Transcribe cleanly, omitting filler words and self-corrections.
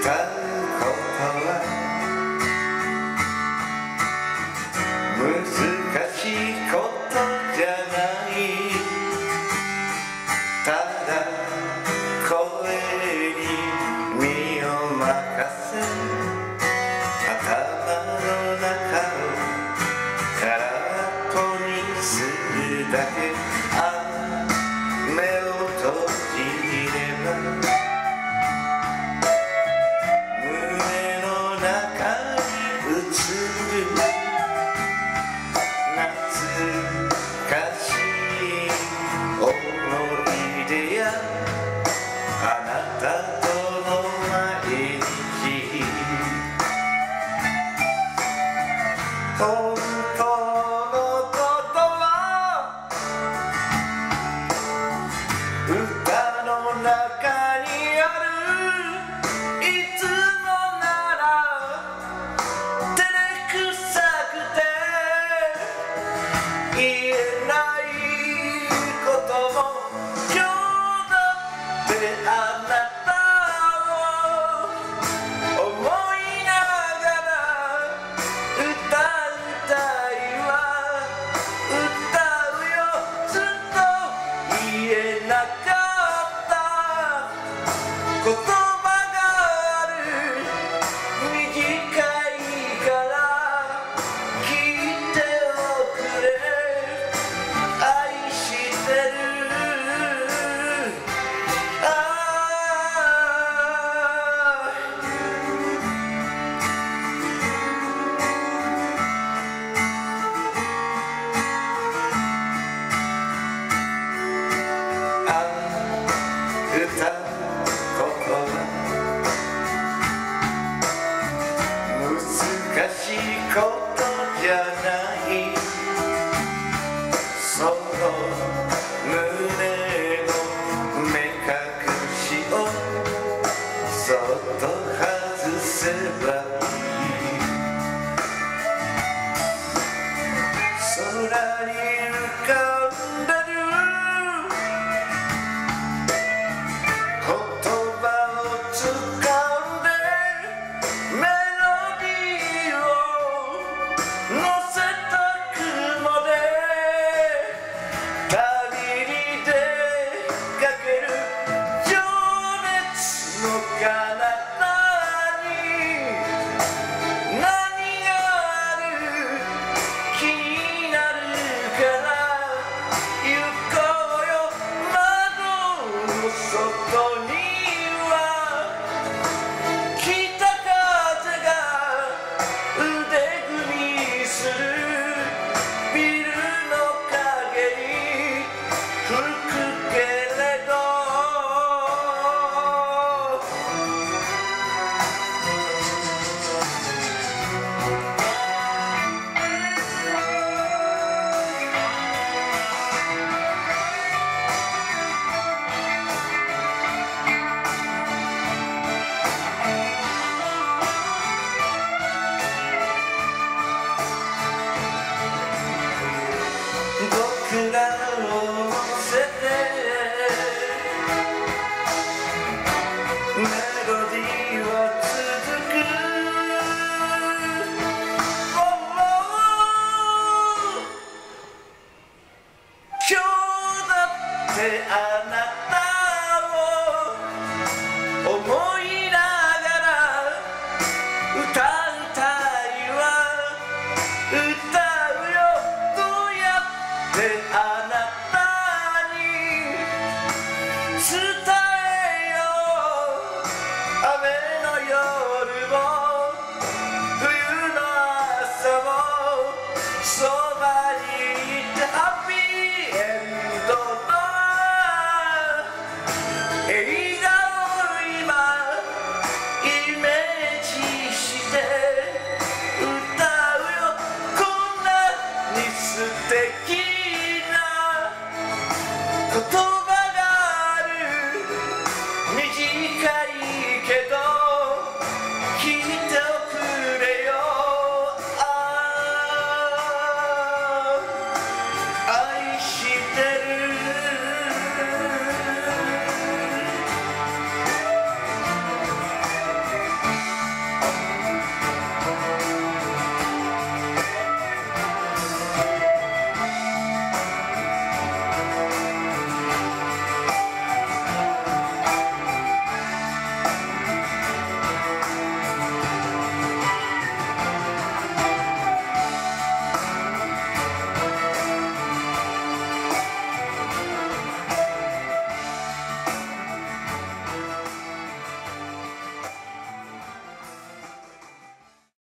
は難しいことじゃない。ただ声に身を任せ頭の中を空っぽにするだけ。目を閉じれば胸の中に映る懐かしい思い出やあなたとの毎日。本当のことは歌の中にある。いつもなら照れくさくて言えないことも今日だってあなたを思いながら歌いたいわ。歌うよずっと言えなかった言葉がある。短いから聞いておくれ。愛してる。歌うことは難しいことじゃない。その胸の目隠しをそっと外せばいい。空に